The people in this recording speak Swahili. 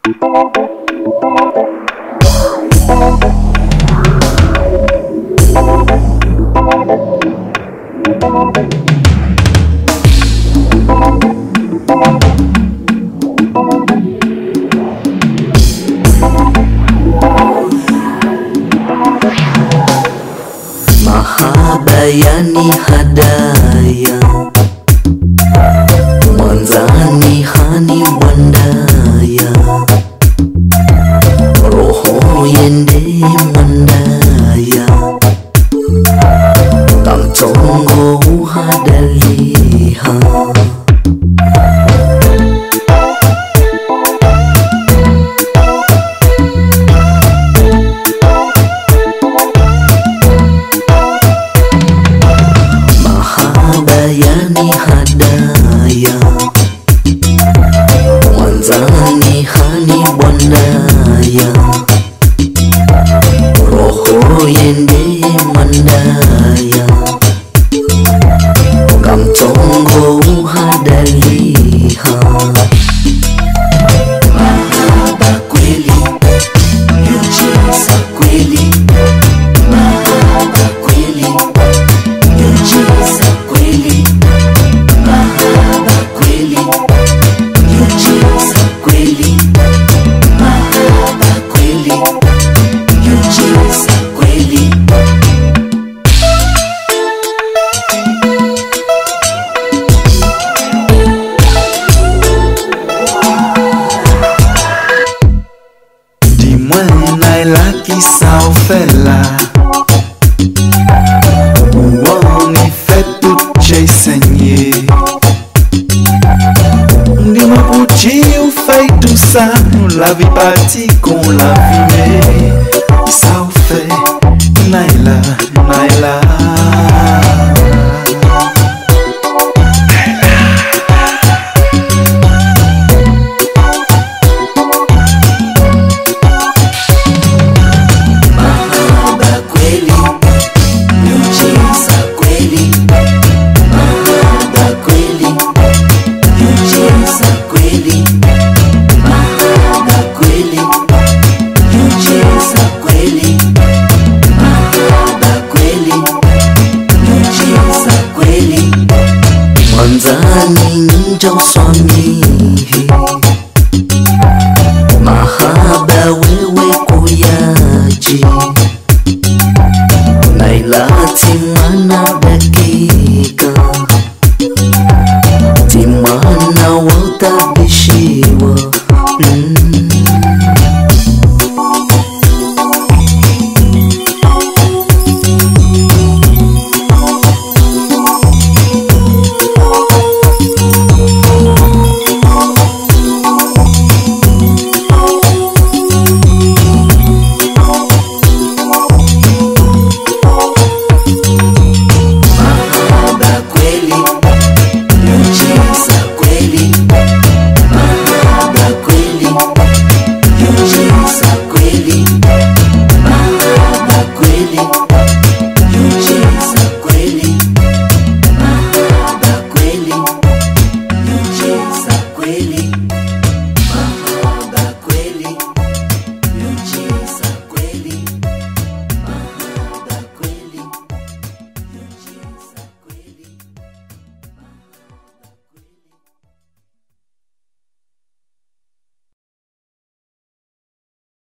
Mahabayani hadaya, Mwanzani hani wandaya, roho yende mwandaya, Tamtongo uhadaliha. Mahabayani hadaya, Mwanzani hani wandaya, roho yende mwandaya, Kamtongo uhadaliha. Mahaba kweli, miujiza kweli. Mahaba kweli, miujiza kweli. Mahaba kweli, miujiza kweli. Mahaba kweli, miujiza kweli. Dis-moi, Naila, qui ça en fait là? Où on y fait tout, j'ai saigné. Dis-moi, pour qui on fait tout ça? La vie partie qu'on l'a vivée. Ça en fait, Naila, Naila. Mwanzani njo swami, mahaba wewe kuyaji, Naila timana dakika, timana watabishiwa.